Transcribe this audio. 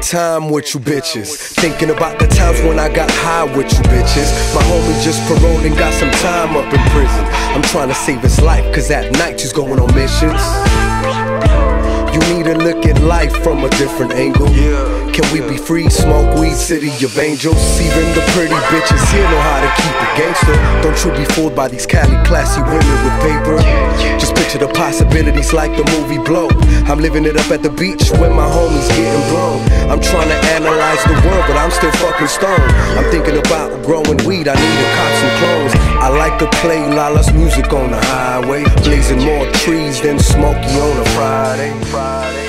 time with you bitches, thinking about the times when I got high with you bitches. My homie just paroled and got some time up in prison. I'm trying to save his life, cause at night he's going on missions. You need to look at life from a different angle. Can we be free, smoke weed, city of angels? Even the pretty bitches here know how to keep it gangster. Don't you be fooled by these Cali classy women with paper. Just picture the possibilities like the movie Blow. I'm living it up at the beach when my homies getting blown. I'm trying to analyze the world, but I'm still fucking stoned. I'm thinking about growing weed, I need to cop some clothes. I like to play Lala's music on the highway, blazing more trees than Smokey on a Friday.